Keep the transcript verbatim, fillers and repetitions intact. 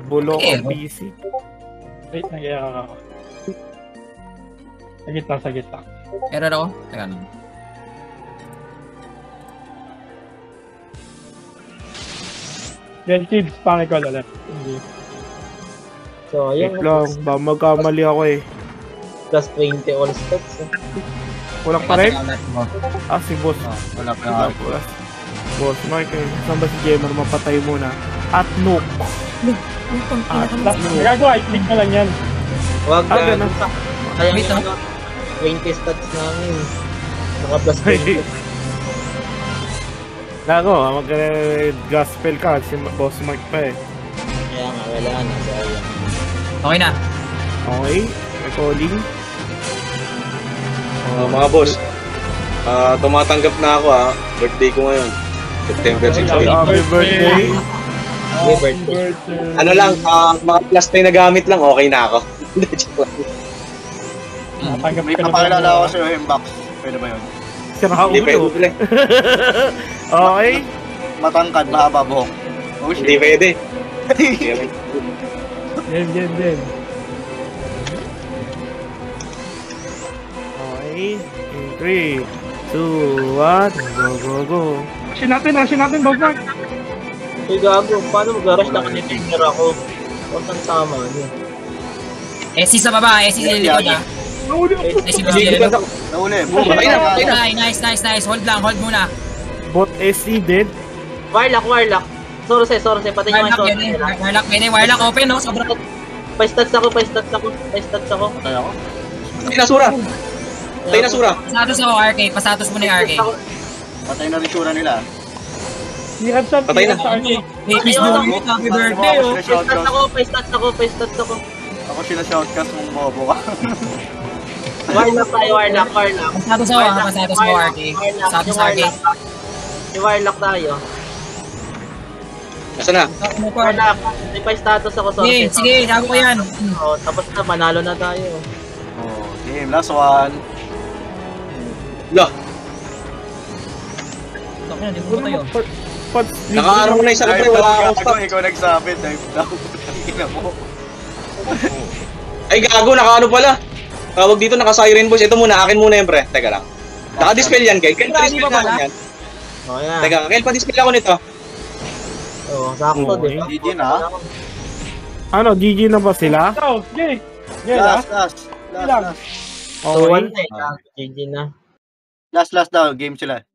Bulok ang P C. Wait, nagyayakak ako. Sa gitna, sa gitna. Error ako? Teka lang. Then kids, pangit ko ulit. Hindi. So, Wait ayun. lang, ba magkamali ako eh. Plus twenty all stats. Eh. Walang pa rin? Mo. Ah, si boss. Oh, wala pa Wala yung pa. Boss, Mike, eh. Saan ba si Gamer? Mapatay muna. At Nook. At Last, nagagawa, i-click ka lang yan. Wag Ah, ka. ganun. Kaya Wait, yung ano, twenty stats namin. Naka plus twenty. Lago, mag-gospel ka. Si boss Mike pa eh. Kaya nga, wala na. So, ayun. Okay na. Okay, may calling. Uh, mga boss, uh, tumatanggap na ako ah. Birthday ko ngayon. September six. Happy happy birthday. Happy birthday. Ano lang, uh, mga plus na nagamit lang, okay na ako. Hindi, joke lang. Natanggap May ka na papakilala ba? ako sa inbox. Pwede ba yun? Sira Hindi pwede. ulo. pala. Okay. Matangkad, mahaba buhok. Oh Hindi shit. pwede. Game, game, game. Okay. In three, two, one, go, go, go. Action natin, action natin, Bob Mark. Uy, gago. Paano mag-rush na kanitinger ako? Huwag ang tama niya. S C sa baba, S C sa likod ah. Nahuli ako. S C sa Hindi ko likod. sa Nauli. Patay na, patay na. Nice, nice, nice, nice. Hold lang, hold muna. Bot S E dead. Warlock, Warlock. Sorose, Sorose. Patay nyo Warlock yung yan eh. Sorose. Warlock, pwede. Warlock open no. Sobrang. Pa-stats ako, pa-stats ako. Pa-stats ako. Patay ako. Patay na sura. Patay na sura. Pasatos ako, R K. Pasatos mo na yung R K. Patay na rin sura nila. Hiram sa Patay na. sa akin. Hey, Miss Domi, happy birthday oh. Pa-stats ako, pa-stats ako, pa-stats ako. Ako sila shoutcast mong bobo ka. Warlock tayo, Warlock, Warlock. Pasatos ako ah. Pasatos mo R K. Pasatos Yung R K. Warlock. Yung Warlock tayo. Nasaan na? Warlock. May pa-status ako, Sige, Sorose. sige. Sabi ko yan. Oh, tapos na, manalo na tayo. Oh, game. Last one. Lah, Tok na, di mo tayo. Pag nakaarang na isa ko pre, wala akong Ikaw, stop. ikaw nagsabi. Dive down. Tingnan mo. Ay gago, nakaano pala. Tawag dito, naka-siren boss. Ito muna, akin muna yan pre. Teka lang. Naka-dispel yan, Kyle. Kyle, Grabe pa-dispel ba na pala? yan. Oh, yan. Teka, Kyle, pa-dispel ako nito. Oh, sakto, Okay. di ba? G G na. Ano, G G na ba sila? Oh, game. Game, ah. Last, last. Last, Ilang? last. So, one Okay. na eh. G G na. Last, last daw. Game sila.